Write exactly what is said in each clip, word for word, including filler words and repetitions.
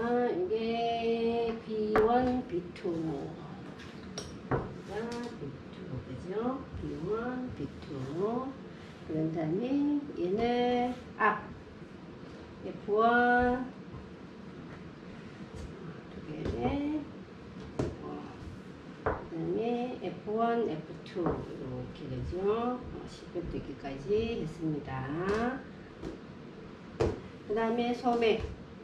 이게 비 원, 비 투. 비 투, 그죠? 비 원, 비 투. 그런 다음에 얘는 앞. 에프 원. 두 개네. 어, 그 다음에 에프 원, 에프 투. 이렇게 되죠. 어, 십격대기까지 했습니다. 그 다음에 소매.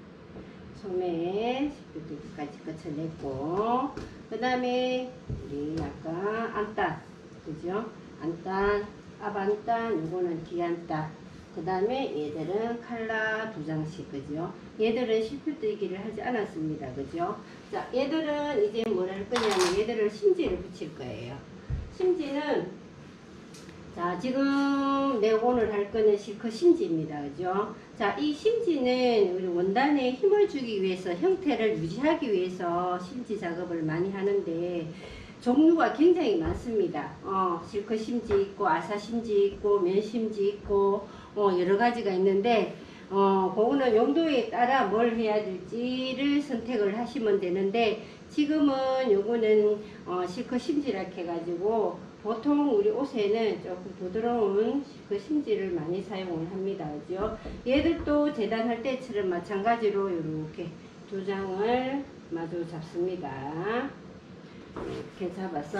소매 십격대기까지 거쳐냈고, 그 다음에 우리 아까 안단, 그죠? 안단, 앞 안단, 요거는 뒤 안단. 그 다음에 얘들은 칼라 두 장씩, 그죠? 얘들은 십격대기를 하지 않았습니다, 그죠? 자, 얘들은 이제 뭘 할 거냐면 얘들을 심지를 붙일 거예요. 심지는, 자, 지금 내가 오늘 할 거는 실컷 심지입니다, 그죠? 자, 이 심지는 우리 원단에 힘을 주기 위해서, 형태를 유지하기 위해서 심지 작업을 많이 하는데, 종류가 굉장히 많습니다. 어, 실컷 심지 있고, 아사 심지 있고, 면 심지 있고, 어, 여러 가지가 있는데, 어, 그거는 용도에 따라 뭘 해야 될지를 선택을 하시면 되는데, 지금은 요거는, 어, 실컷 심지라 해가지고, 보통 우리 옷에는 조금 부드러운 그 심지를 많이 사용을 합니다. 그죠? 얘들도 재단할 때처럼 마찬가지로 이렇게 두 장을 마주 잡습니다. 이렇게 잡아서,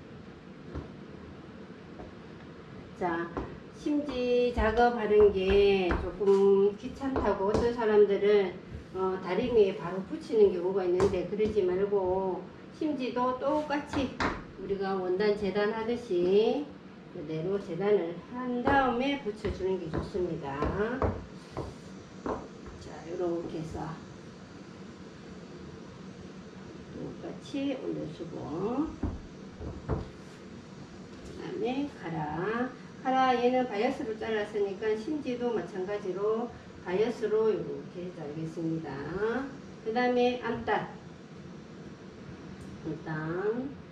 자, 심지 작업하는 게 조금 귀찮다고 어떤 사람들은 어, 다리미에 바로 붙이는 경우가 있는데, 그러지 말고 심지도 똑같이 우리가 원단 재단하듯이 그대로 재단을 한 다음에 붙여주는 게 좋습니다. 자, 이렇게 해서 똑같이 올려주고, 그 다음에 카라. 카라 얘는 바이어스로 잘랐으니까 심지도 마찬가지로 바이어스로 이렇게 잘겠습니다. 그 다음에 안단. 안단.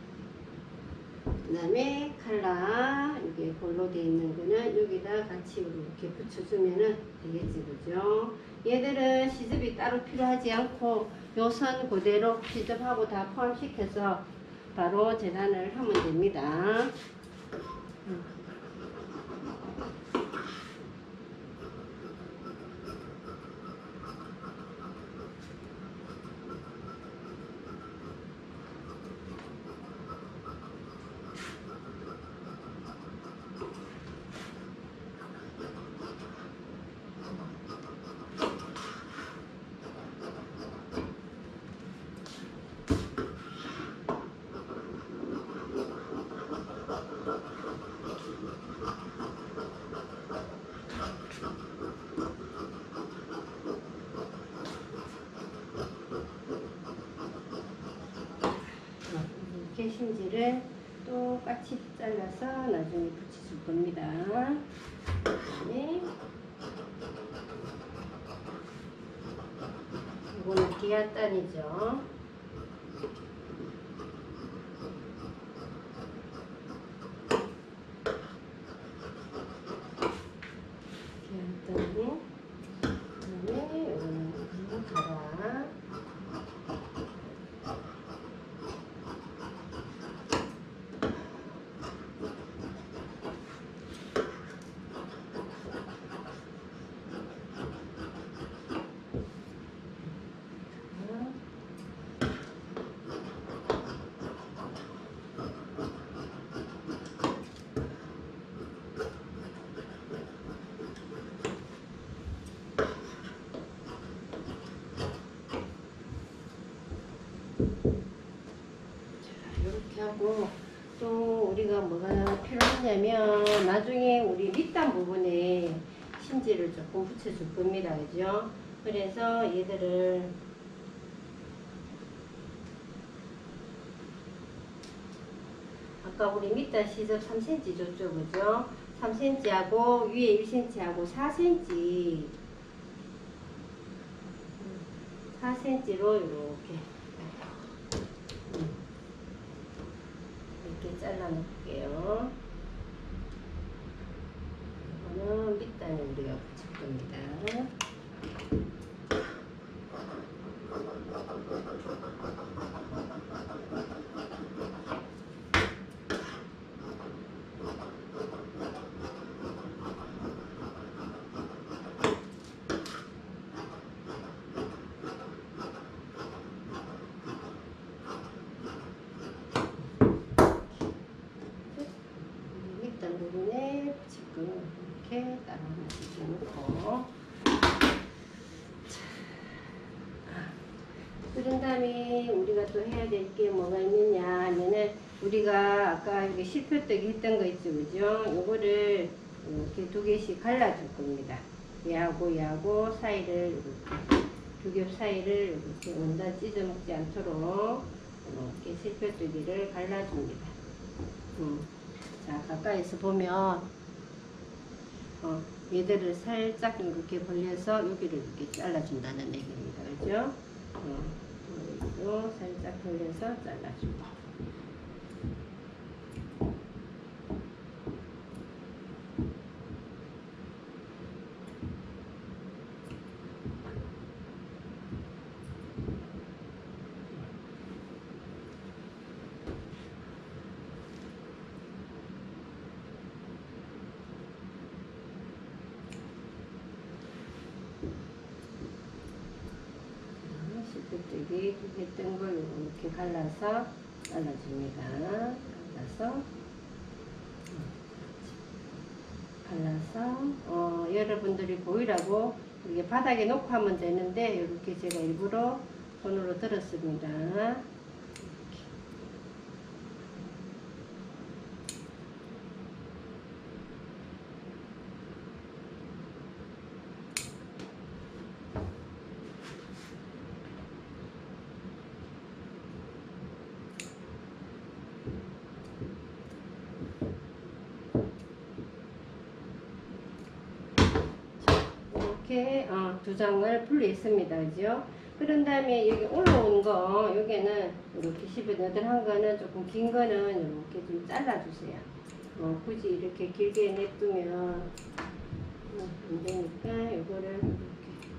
그 다음에 칼라, 이게 볼로 되어 있는 거는 여기다 같이 이렇게 붙여주면은 되겠지, 그죠? 얘들은 시접이 따로 필요하지 않고 요 선 그대로 시접하고 다 포함시켜서 바로 재단을 하면 됩니다. 이렇게 심지를 똑같이 잘라서 나중에 붙여줄 겁니다. 네. 이거는 뒤안단이죠. 뒤안단이. 그다음에 이거는 가라. 하고, 또 우리가 뭐가 필요하냐면 나중에 우리 밑단 부분에 심지를 조금 붙여줄 겁니다, 그죠? 그래서 얘들을 아까 우리 밑단 시접 삼 센티미터 줬죠, 그죠? 삼 센티미터하고 위에 일 센티미터하고 사 센티미터 사 센티미터로 이렇게 이렇게 잘라 놓을게요. 이거는 밑단에 우리가 붙일 겁니다. 그런 다음에 우리가 또 해야 될 게 뭐가 있느냐 하면은 우리가 아까 여기 실표뜨기 했던 거 있죠, 그죠? 요거를 이렇게 두 개씩 갈라줄 겁니다. 얘하고 얘하고 사이를 이렇게 두 겹 사이를 이렇게 원단 찢어 먹지 않도록 이렇게 실표뜨기를 갈라줍니다. 음. 자, 가까이서 보면 어, 얘들을 살짝 이렇게 벌려서 여기를 이렇게 잘라준다는 얘기입니다. 그죠? 어, 여기도 살짝 벌려서 잘라주고. 실표뜨기 했던 걸 이렇게 갈라서 잘라줍니다. 갈라서 갈라서 어, 여러분들이 보이라고 이렇게 바닥에 놓고 하면 되는데 이렇게 제가 일부러 손으로 들었습니다. 이렇게 어, 두 장을 분리했습니다. 그죠? 그런 다음에 여기 올라온 거, 여기는 이렇게 십여덟 거는 조금 긴 거는 이렇게 좀 잘라주세요. 어, 굳이 이렇게 길게 냅두면 어, 안 되니까 이거를 이렇게.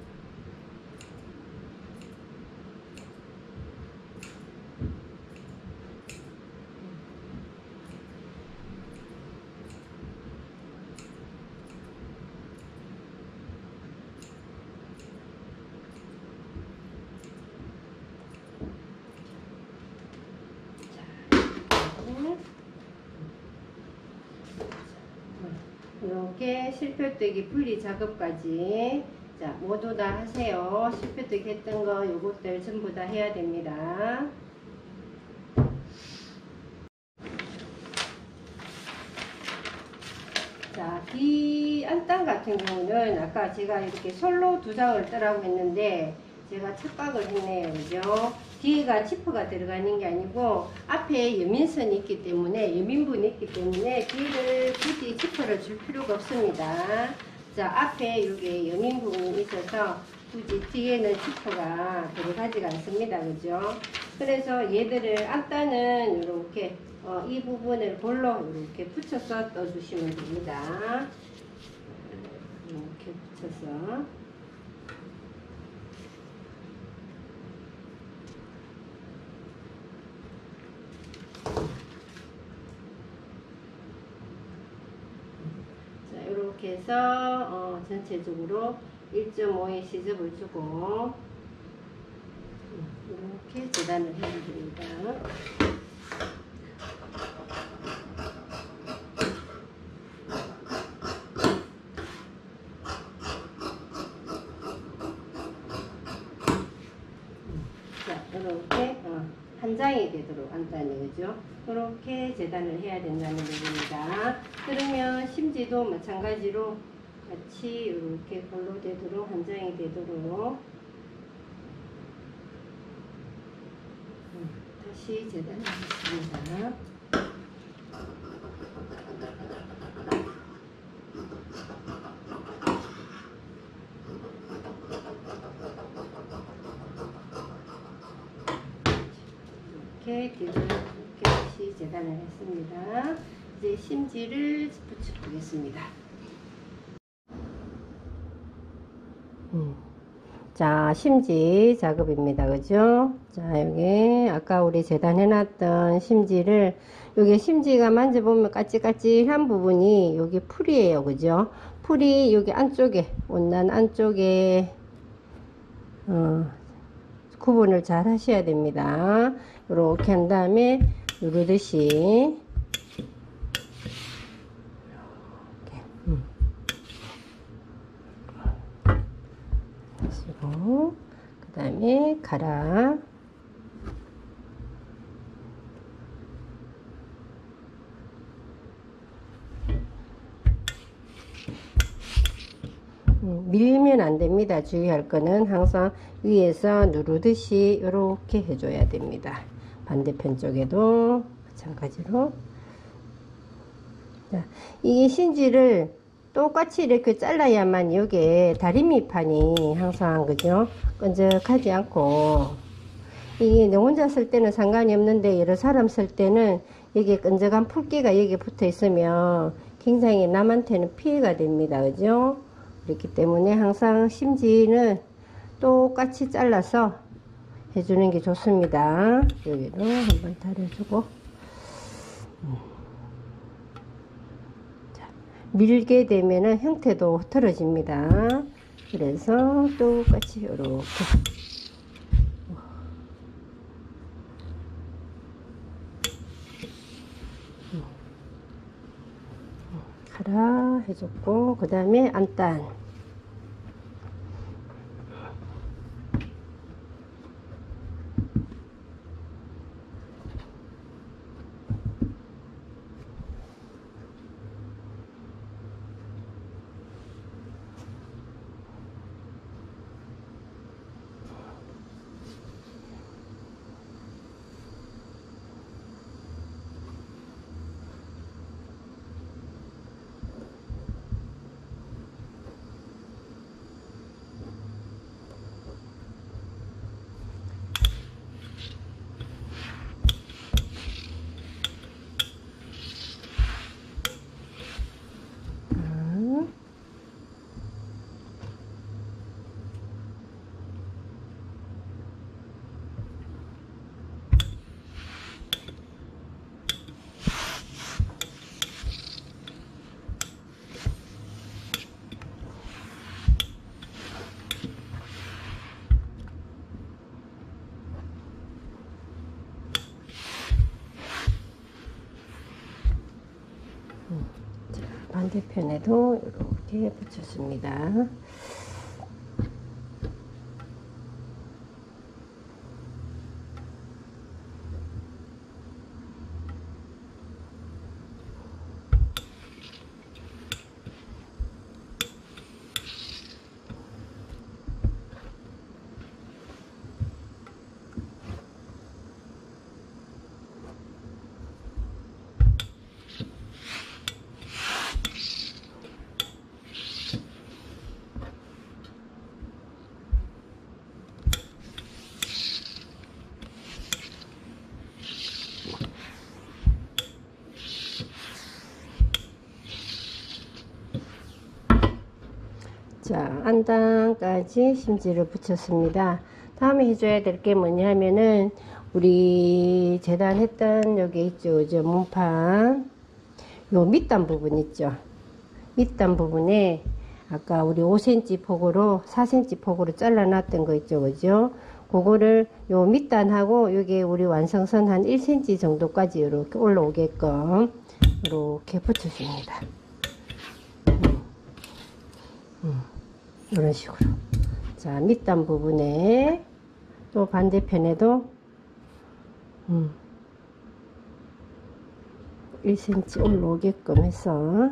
이렇게 실표뜨기 분리 작업까지 자 모두 다 하세요. 실표뜨기 했던 거 요것들 전부 다 해야 됩니다. 자, 뒤 안단 같은 경우는 아까 제가 이렇게 솔로 두 장을 뜨라고 했는데 제가 착각을 했네요. 그죠? 뒤에가 지퍼가 들어가는 게 아니고 앞에 여민선이 있기 때문에 여민분이 있기 때문에 뒤를 굳이 지퍼를 줄 필요가 없습니다. 자, 앞에 여기 여민분이 있어서 굳이 뒤에는 지퍼가 들어가지가 않습니다. 그죠? 그래서 얘들을 앞단은 이렇게 어, 이 부분을 볼로 이렇게 붙여서 떠주시면 됩니다. 이렇게 붙여서 자, 이렇게 해서 어, 전체적으로 일 점 오의 시접을 주고 이렇게 재단을 해야 됩니다. 이렇게 어, 한 장이 되도록 안단이 그죠? 이렇게 재단을 해야 된다는 얘기입니다. 그러면 심지도 마찬가지로 같이 이렇게 골로 되도록 한 장이 되도록 음, 다시 재단을 하겠습니다. 이렇게 뒤를 이렇게 다시 재단을 했습니다. 이제 심지를 붙여 보겠습니다. 음. 자, 심지 작업입니다. 그죠? 자, 여기 아까 우리 재단해 놨던 심지를 여기 심지가 만져보면 까칠까칠한 부분이 여기 풀이에요. 그죠? 풀이 여기 안쪽에 원단 안쪽에 어, 구분을 잘 하셔야 됩니다. 이렇게 한 다음에 누르듯이 이렇게 음. 하시고 그 다음에 가라 밀면 안 됩니다. 주의할 거는 항상 위에서 누르듯이 이렇게 해줘야 됩니다. 반대편 쪽에도 마찬가지로. 자, 이 신지를 똑같이 이렇게 잘라야만 이게 다리미판이 항상 그죠? 끈적하지 않고, 이게 너 혼자 쓸 때는 상관이 없는데 여러 사람 쓸 때는 여기 끈적한 풀기가 여기 붙어 있으면 굉장히 남한테는 피해가 됩니다. 그죠? 그렇기 때문에 항상 심지는 똑같이 잘라서 해주는 게 좋습니다. 여기도 한번 다려주고. 자, 밀게 되면은 형태도 흐트러집니다. 그래서 똑같이 이렇게. 가라 해줬고, 그 다음에 안단. 반대편에도 이렇게 붙였습니다. 자, 안단까지 심지를 붙였습니다. 다음에 해줘야 될 게 뭐냐면은 우리 재단했던 여기 있죠, 저 문판 요 밑단 부분 있죠. 밑단 부분에 아까 우리 오 센티미터 폭으로 사 센티미터 폭으로 잘라 놨던 거 있죠, 그죠? 그거를 요 밑단하고 여기 우리 완성선 한 일 센티미터 정도까지 이렇게 올라오게끔 이렇게 붙여줍니다. 음. 음. 이런 식으로. 자, 밑단 부분에 또 반대편에도 음, 일 센티미터 올라오게끔 해서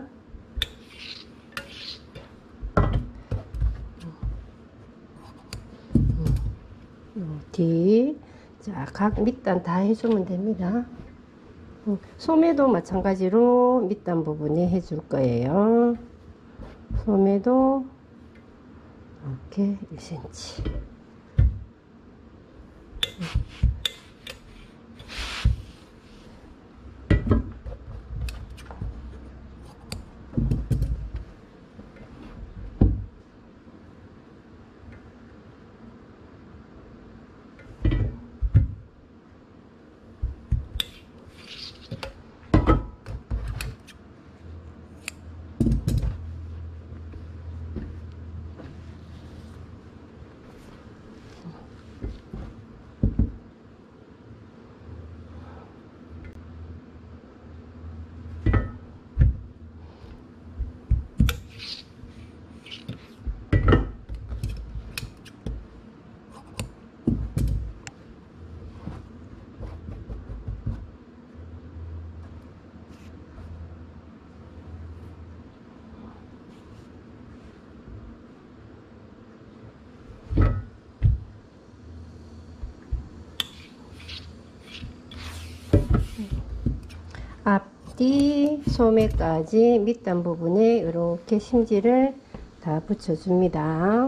음, 뒤, 자, 각 밑단 다 해주면 됩니다. 음, 소매도 마찬가지로 밑단 부분에 해줄 거예요. 소매도 이렇게 일 센티미터. 앞뒤 소매까지 밑단 부분에 이렇게 심지를 다 붙여줍니다.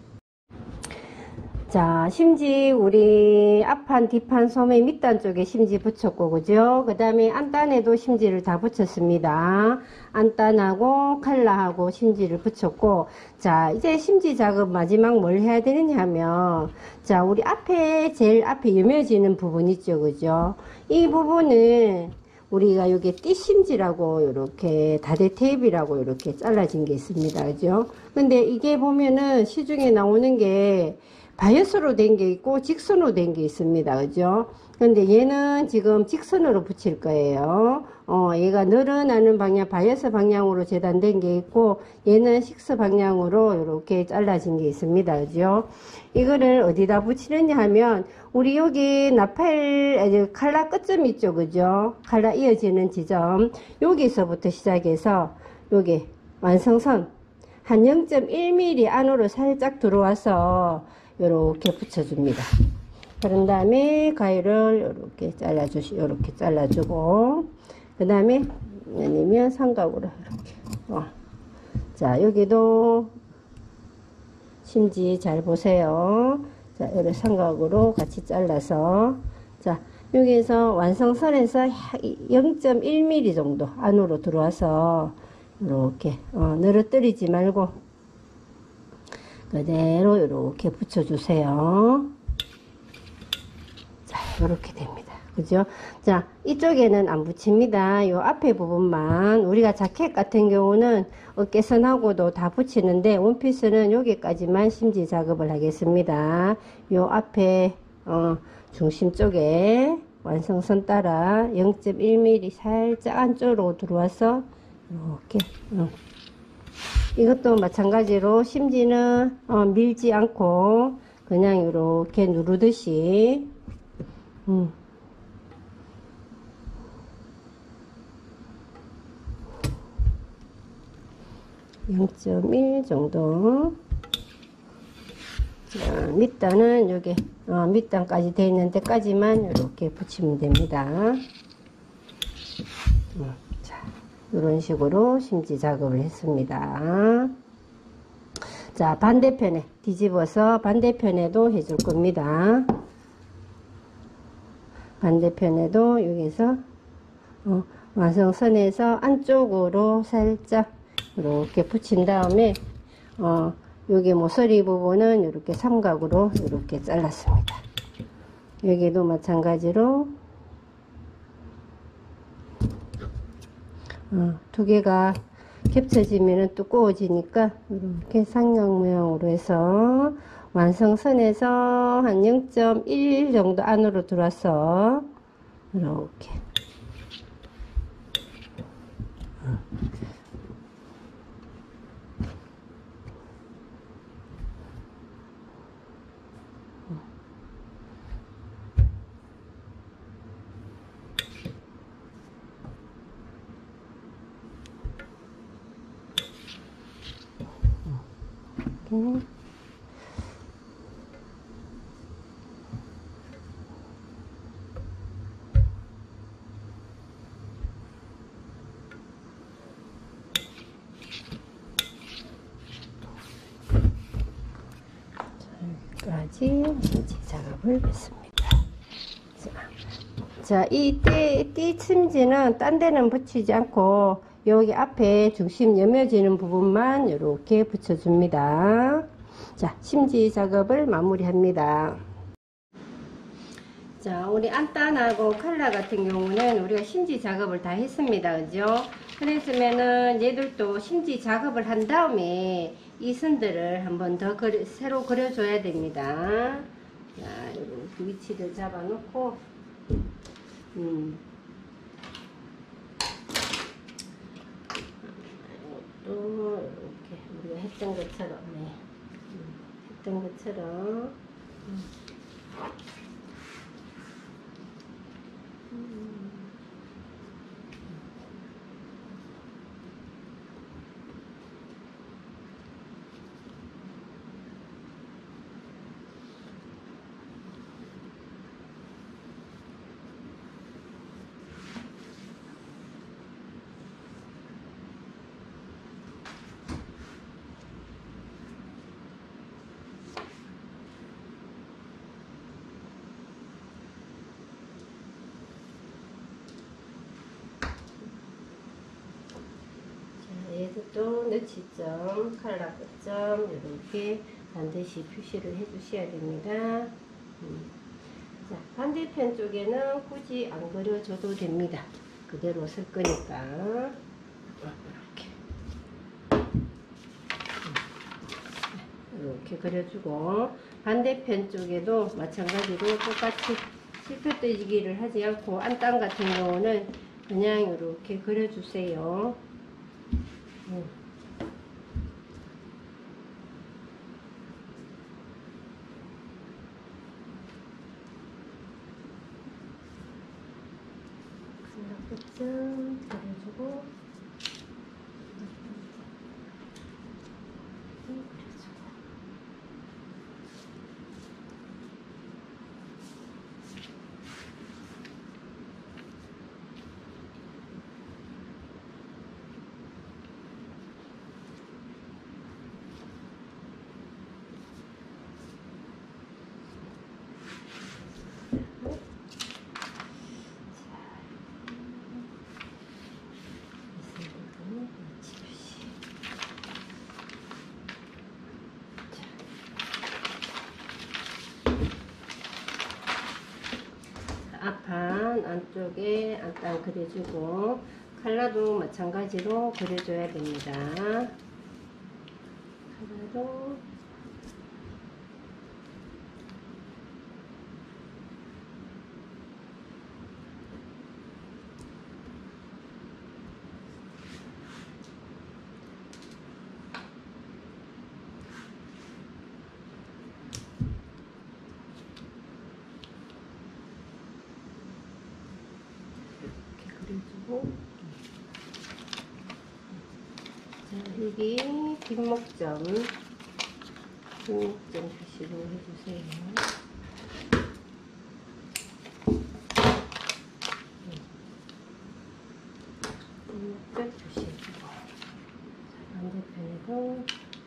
자, 심지 우리 앞판, 뒷판, 소매, 밑단 쪽에 심지 붙였고, 그죠? 그 다음에 안단에도 심지를 다 붙였습니다. 안단하고 칼라하고 심지를 붙였고, 자, 이제 심지 작업 마지막 뭘 해야 되느냐 하면, 자, 우리 앞에, 제일 앞에 여며지는 부분 있죠, 그죠? 이 부분은 우리가 여기 띠심지라고 이렇게 다대 테이프라고 이렇게 잘라진 게 있습니다, 그죠? 근데 이게 보면은 시중에 나오는 게 바이어스로 된 게 있고 직선으로 된 게 있습니다, 그죠? 근데 얘는 지금 직선으로 붙일 거예요. 어, 얘가 늘어나는 방향, 바이어스 방향으로 재단된 게 있고, 얘는 식스 방향으로 이렇게 잘라진 게 있습니다, 그죠? 이거를 어디다 붙이느냐 하면, 우리 여기 나팔, 칼라 끝점 있죠, 그죠? 칼라 이어지는 지점, 여기서부터 시작해서, 여기 완성선, 한 영 점 일 밀리미터 안으로 살짝 들어와서, 요렇게 붙여줍니다. 그런 다음에 가위를 요렇게 잘라주시, 요렇게 잘라주고, 그 다음에 아니면 삼각으로 이렇게. 어. 자, 여기도 심지 잘 보세요. 자, 이렇게 삼각으로 같이 잘라서, 자, 여기에서 완성선에서 영 점 일 밀리미터 정도 안으로 들어와서 이렇게 어, 늘어뜨리지 말고. 그대로 이렇게 붙여주세요. 자, 이렇게 됩니다. 그죠? 자, 이쪽에는 안 붙입니다. 요 앞에 부분만, 우리가 자켓 같은 경우는 어깨선하고도 다 붙이는데, 원피스는 여기까지만 심지 작업을 하겠습니다. 요 앞에, 어, 중심 쪽에 완성선 따라 영 점 일 밀리미터 살짝 안쪽으로 들어와서, 이렇게, 어. 이것도 마찬가지로 심지는 어, 밀지 않고 그냥 이렇게 누르듯이 음. 영 점 일 정도. 자, 밑단은 여기 어, 밑단까지 되어 있는 데까지만 이렇게 붙이면 됩니다. 음. 이런 식으로 심지 작업을 했습니다. 자, 반대편에 뒤집어서 반대편에도 해줄 겁니다. 반대편에도 여기서 어, 완성선에서 안쪽으로 살짝 이렇게 붙인 다음에 어, 여기 모서리 부분은 이렇게 삼각으로 이렇게 잘랐습니다. 여기도 마찬가지로 어, 두 개가 겹쳐지면 두꺼워지니까 이렇게 삼각 모양으로 해서 완성선에서 한 영 점 일 정도 안으로 들어와서 이렇게 이렇게 여기까지 심지 작업을 했습니다. 자, 이 띠, 띠 심지는 딴 데는 붙이지 않고 여기 앞에 중심 여며지는 부분만 이렇게 붙여줍니다. 자, 심지 작업을 마무리합니다. 자, 우리 안단하고 칼라 같은 경우는 우리가 심지 작업을 다 했습니다. 그죠? 그랬으면은 얘들도 심지 작업을 한 다음에 이 선들을 한번 더 그려, 새로 그려줘야 됩니다. 자, 이렇게 위치를 잡아 놓고, 음. 이것도 이렇게 우리가 했던 것처럼, 네. 음, 했던 것처럼. 음. 너치점, 칼라 끝점 이렇게 반드시 표시를 해 주셔야 됩니다. 음. 자, 반대편 쪽에는 굳이 안 그려줘도 됩니다. 그대로 쓸 거니까 이렇게 이렇게 그려주고, 반대편 쪽에도 마찬가지로 똑같이 실표 떼기를 하지 않고 안땅 같은 경우는 그냥 이렇게 그려주세요. 음. 끝점 그려주고, 그려주고. 앞판 안쪽에 안땅 그려주고, 칼라도 마찬가지로 그려줘야 됩니다. 칼라도 그려주고, 자, 여기 뒷목점 뒷목점 표시로 해주세요. 뒷목점 표시해주고, 반대편에도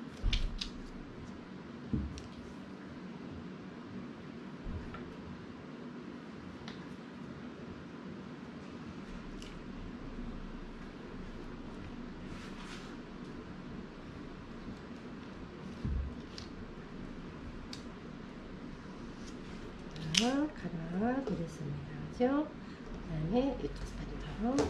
하나 그렸습니다. 그죠? 그 다음에 이쪽 반도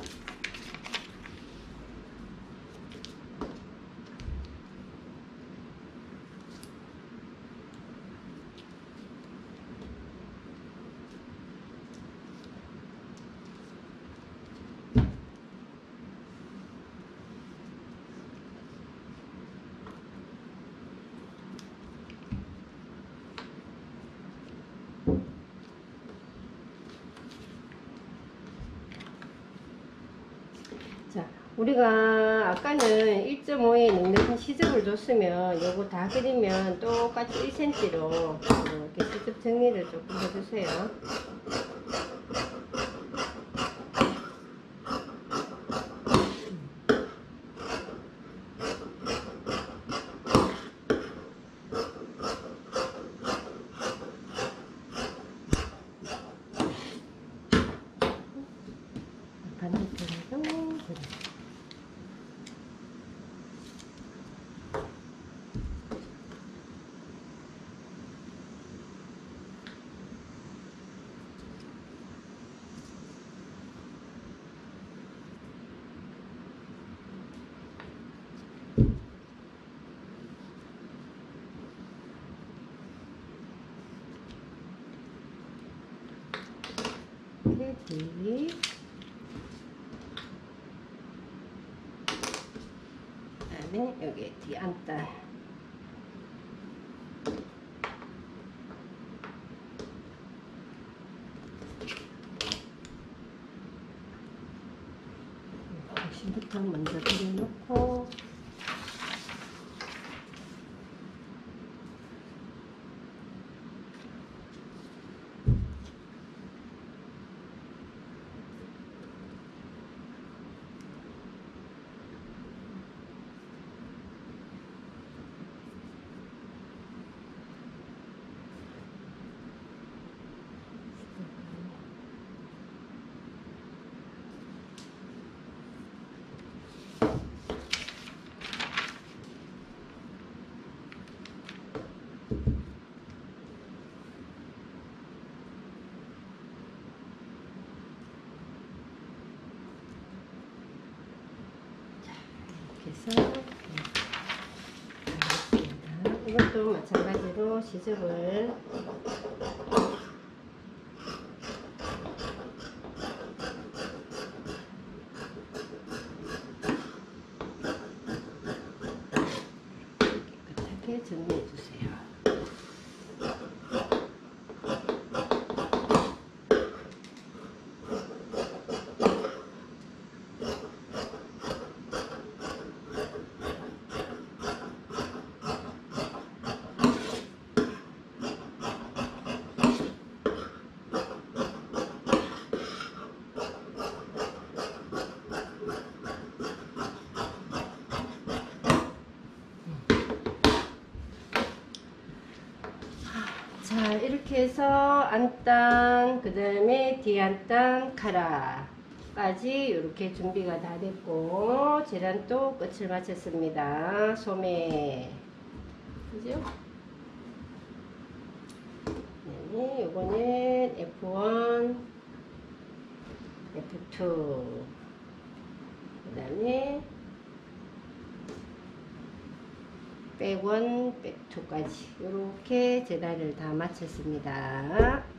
자, 우리가 아까는 일 점 오에 넉넉한 시접을 줬으면 요거 다 그리면 똑같이 일 센티미터로 이렇게 시접 정리를 조금 해주세요. 반대편에도 그려. 뒤 그다음에 여기 뒤 안딸 중심부터 먼저 그려놓고 얘도 마찬가지로 시접을 깨끗하게 정리해 주세요. 자, 이렇게 해서 안단, 그 다음에 뒤안단, 카라까지 이렇게 준비가 다 됐고, 재단도 끝을 마쳤습니다. 소매. 그죠? 네, 요거는 에프 원, 에프 투, 그 다음에 백원, 백투까지 이렇게 재단을 다 마쳤습니다.